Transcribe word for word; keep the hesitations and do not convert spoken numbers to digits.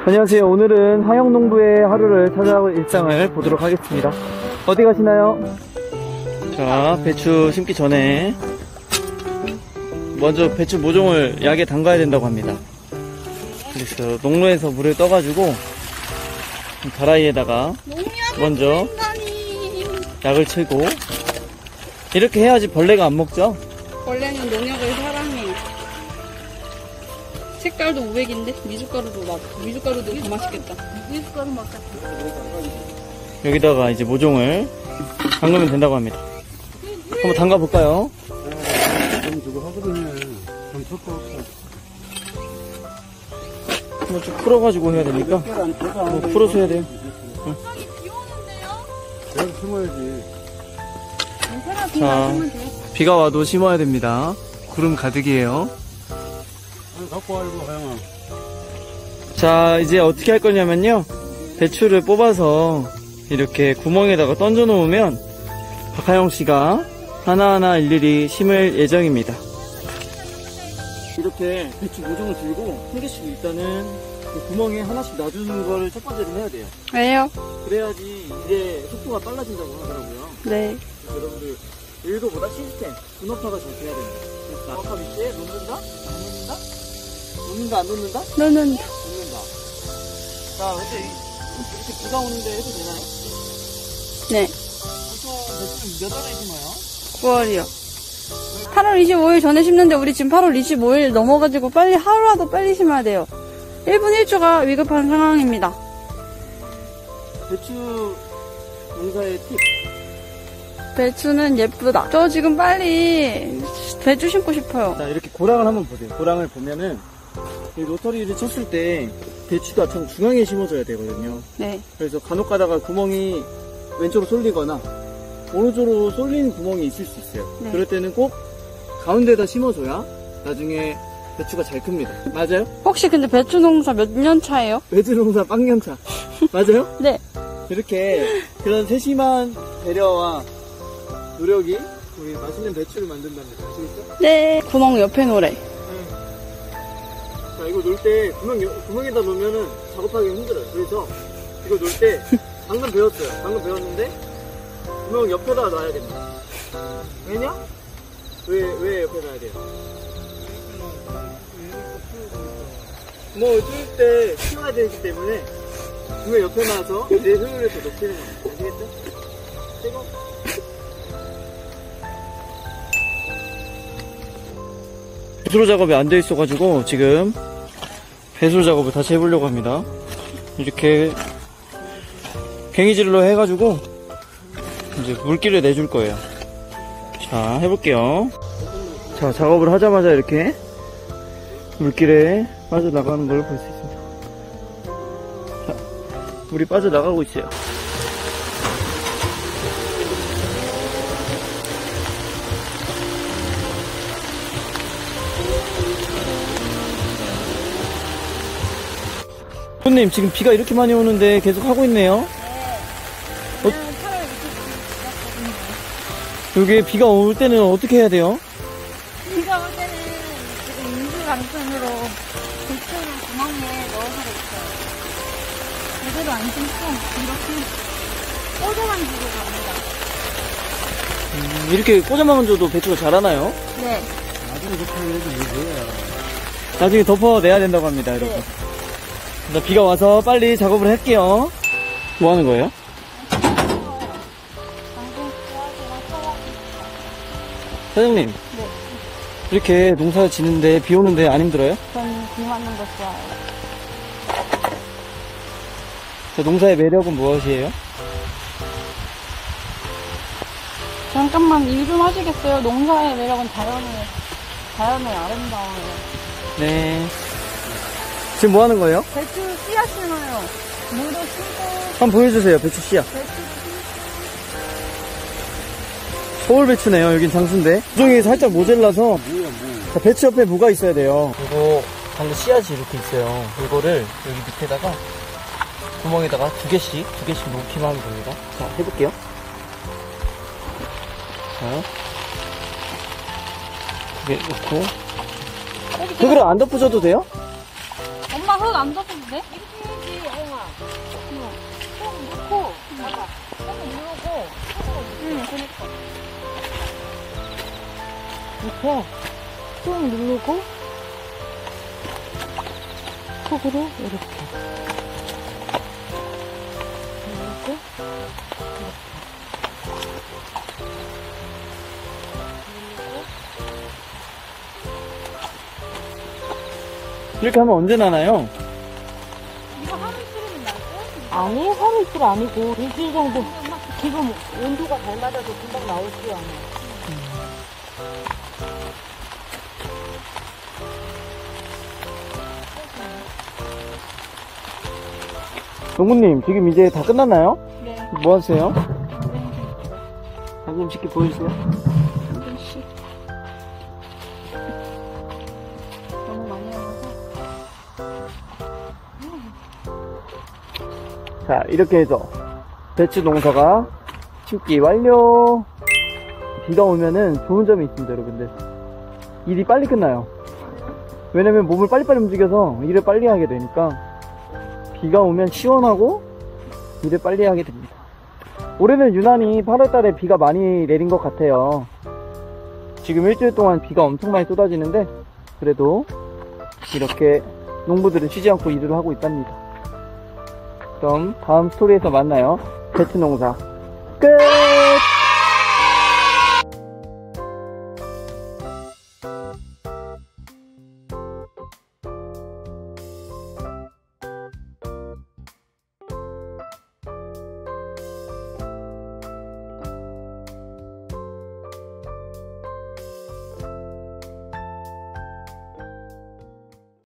안녕하세요. 오늘은 하영농부의 하루를 찾아온 일상을 보도록 하겠습니다. 어디 가시나요? 자, 배추 심기 전에 먼저 배추 모종을 약에 담가야 된다고 합니다. 그래서 농로에서 물을 떠가지고 다라이에다가 먼저 약을 치고, 이렇게 해야지 벌레가 안 먹죠? 벌레는 농약을 사랑해요. 색깔도 우백인데 미숫가루도 맛. 미숫가루도 더 맛있겠다. 미숫가루 맛있다. 여기다가 이제 모종을 담그면 된다고 합니다. 한번 담가 볼까요? 좀 저거 하거든요. 좀 섞어. 한번 좀 풀어가지고 해야 되니까 뭐 풀어서 해야 돼요. 응. 여기 심어야지. 자, 비가 와도 심어야 됩니다. 구름 가득이에요. 갖고 와, 이거, 하영아. 자, 이제 어떻게 할 거냐면요, 배추를 뽑아서 이렇게 구멍에다가 던져 놓으면 박하영 씨가 하나하나 일일이 심을 예정입니다. 이렇게 배추 모종을 들고 한 개씩 일단은 그 구멍에 하나씩 놔주는 거를 첫 번째로 해야 돼요. 왜요? 그래야지 일의 속도가 빨라진다고 하더라고요. 네. 그래서 여러분들 일도보다 시스템, 분업화가 잘 돼야 됩니다. 분업화 밑에 놓는다? 안 놓는다? 놓는다 안 놓는다? 너는 놓는다. 자, 근데 이렇게 비가 오는데 해도 되나요? 네. 보통 배추는 몇 월에 심어요? 구월이요. 팔월 이십오일 전에 심는데 우리 지금 팔월 이십오일 넘어가지고 빨리 하루라도 빨리 심어야 돼요. 일 분 일 초가 위급한 상황입니다. 배추 농사의 팁. 배추는 예쁘다. 저 지금 빨리 배추 심고 싶어요. 자, 이렇게 고랑을 한번 보세요. 고랑을 보면은 이 로터리를 쳤을 때 배추가 참 중앙에 심어줘야 되거든요. 네. 그래서 간혹 가다가 구멍이 왼쪽으로 쏠리거나 오른쪽으로 쏠리는 구멍이 있을 수 있어요. 네. 그럴 때는 꼭 가운데다 심어줘야 나중에 배추가 잘 큽니다. 맞아요? 혹시 근데 배추 농사 몇 년 차예요? 배추 농사 빵년차. 맞아요? 네. 이렇게 그런 세심한 배려와 노력이 우리 맛있는 배추를 만든답니다. 아시겠죠? 네. 구멍 옆에 놓으래. 자, 이거 놓을 때 구멍, 구멍에다 놓으면은 작업하기 힘들어요. 그래서 이거 놓을 때 방금 배웠어요. 방금 배웠는데 구멍 옆에다 놔야 됩니다. 왜냐? 왜, 왜 옆에 놔야 돼요? 구멍을 뚫을 때 키워야 되기 때문에 구멍 옆에 놔서 내 효율을 더 높이는 겁니다. 아시겠죠? 그리고 배수로 작업이 안 돼 있어가지고 지금 배수로 작업을 다시 해보려고 합니다. 이렇게 괭이질로 해가지고 이제 물기를 내줄 거예요. 자, 해볼게요. 자, 작업을 하자마자 이렇게 물길에 빠져나가는 걸 볼 수 있습니다. 자, 물이 빠져나가고 있어요. 손님, 지금 비가 이렇게 많이 오는데 계속 하고 있네요. 네. 어, 여기 비가 올 때는 어떻게 해야 돼요? 비가 올 때는 지금 인수강등으로 배추를 구멍에 넣어서 있어요. 제대로 안 심고 이렇게 꽂아만 주고 갑니다. 음, 이렇게 꽂아만 줘도 배추가 자라나요? 네. 나중에 덮어내야지, 뭐야. 나중에 덮어내야 된다고 합니다, 여러분. 네. 자, 비가 와서 빨리 작업을 할게요. 뭐 하는 거예요? 사장님. 네. 이렇게 농사 지는데 비 오는데 안 힘들어요? 저는 비 맞는 거 좋아해요. 자, 농사의 매력은 무엇이에요? 잠깐만 일 좀 하시겠어요? 농사의 매력은 자연의, 자연의 아름다워요. 네. 지금 뭐 하는 거예요? 배추 씨앗 심어요. 물도 심고, 한번 보여주세요, 배추 씨앗. 배추 서울 배추네요. 여긴 장수인데. 구종이 살짝 모자라서. 뭐야, 뭐. 자, 배추 옆에 뭐가 있어야 돼요? 이거 방금 씨앗이 이렇게 있어요. 이거를 여기 밑에다가 구멍에다가 두 개씩 두 개씩 놓기만 하면 됩니다. 자, 해볼게요. 자, 두 개 놓고. 그거를 안 덮어줘도 돼요? 엄마 흙 안 덮어도 네? 이렇게 해야지, 영아. 좀 넣고, 봐봐. 조금 누르고, 응, 그니까. 이렇게 쭉 누르고, 속으로 이렇게. 누르고, 이렇게 하면 언제 나나요? 이거 하루 이틀이면 날걸? 아니, 하루 이틀 아니고, 일주일 정도. 지금 온도가 잘 맞아서 금방 나올 줄 아네. 농구님, 지금 이제 다 끝났나요? 네. 뭐 하세요? 방금 쉽게 보여주세요. 한 번씩. 너무 많이 나와서. 자, 이렇게 해서 배추 농사가 심기 완료. 비가 오면은 좋은 점이 있습니다, 여러분들. 일이 빨리 끝나요. 왜냐면 몸을 빨리빨리 움직여서 일을 빨리 하게 되니까 비가 오면 시원하고 일을 빨리 하게 됩니다. 올해는 유난히 팔월 달에 비가 많이 내린 것 같아요. 지금 일주일 동안 비가 엄청 많이 쏟아지는데 그래도 이렇게 농부들은 쉬지 않고 일을 하고 있답니다. 그럼 다음 스토리에서 만나요. 배추 농사 끝!